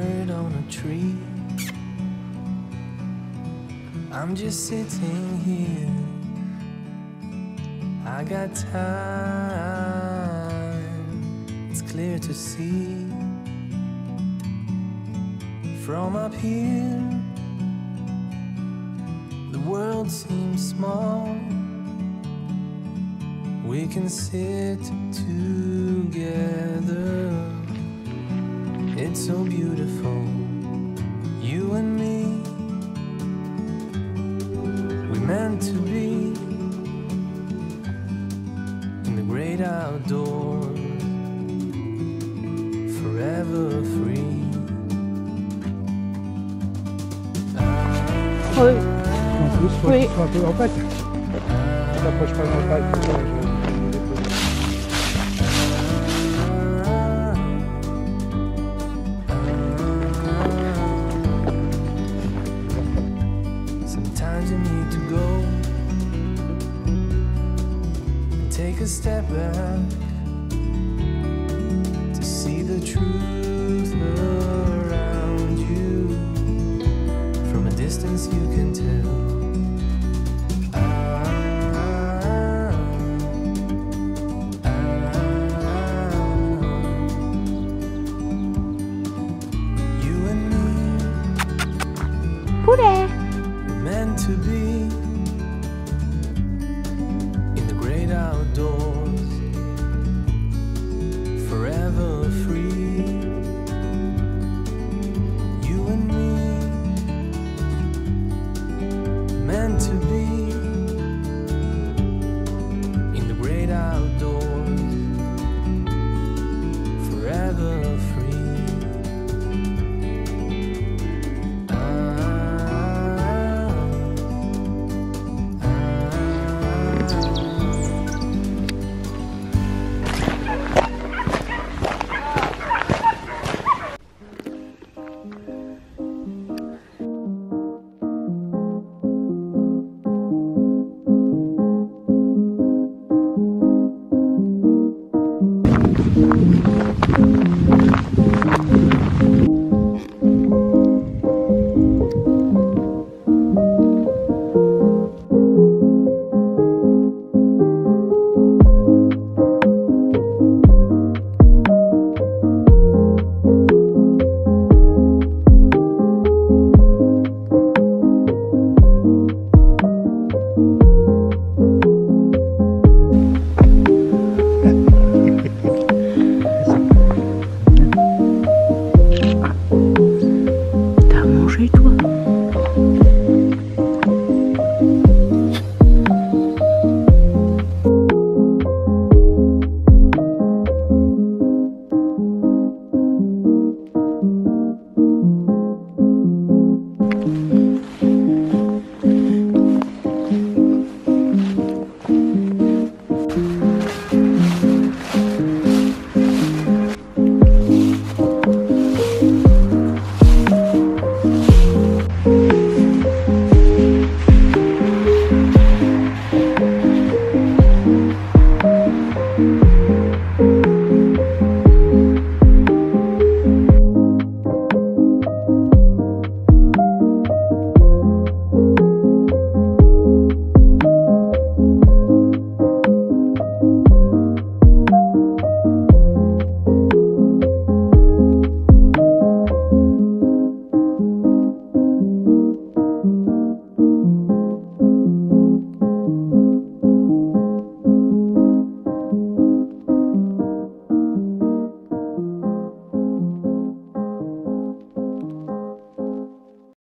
bird on a tree. I'm just sitting here. I got time, it's clear to see. From up here, the world seems small. We can sit together. It's so beautiful, you and me. We meant to be in the great outdoors, forever free. Oui. Oui. Un peu en fait. Je t'approche pas dans le bac. Sometimes you need to go and take a step back.